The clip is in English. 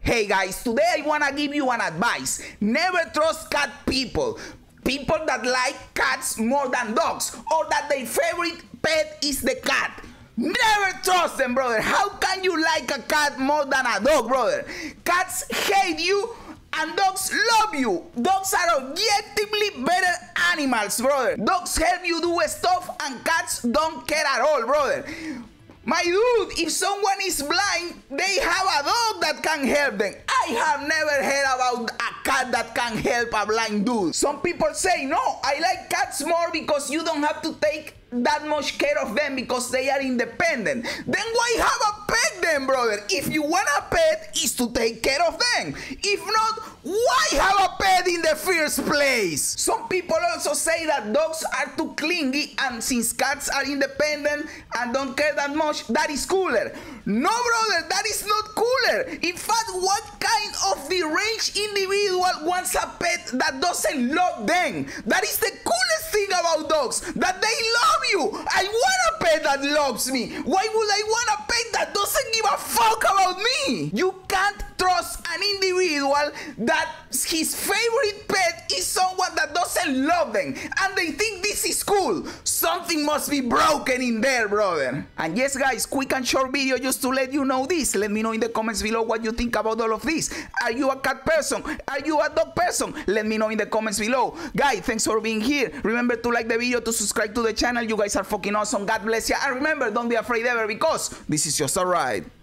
Hey guys, today I wanna give you an advice. Never trust cat people. People that like cats more than dogs, or that their favorite pet is the cat. Never trust them, brother. How can you like a cat more than a dog, brother? Cats hate you and dogs love you. Dogs are objectively better animals, brother. Dogs help you do stuff and cats don't care at all, brother. My dude, if someone is blind, they have a dog that can help them. I have never heard about a cat that can help a blind dude. Some people say, no, I like cats more because you don't have to take that much care of them because they are independent. Then why have a pet then, brother? If you want a pet, is to take care of them. If not, why have a pet in the first place? Some people also say that dogs are too clingy, and since cats are independent and don't care that much, that is cooler. No, brother, that is not cooler. In fact, what kind of deranged individual wants a pet that doesn't love them? That is the coolest thing about dogs, that they love you. I want a pet that loves me. Why would I want a pet that doesn't give a fuck about me? You can't trust an individual that his favorite pet is someone that doesn't love them and they think this is cool. Something must be broken in there, brother. And yes, guys, quick and short video just to let you know this. Let me know in the comments below what you think about all of this. Are you a cat person? Are you a dog person? Let me know in the comments below. Guys, thanks for being here. Remember to like the video, to subscribe to the channel. You guys are fucking awesome. God bless you. And remember, don't be afraid ever, because this is just a ride.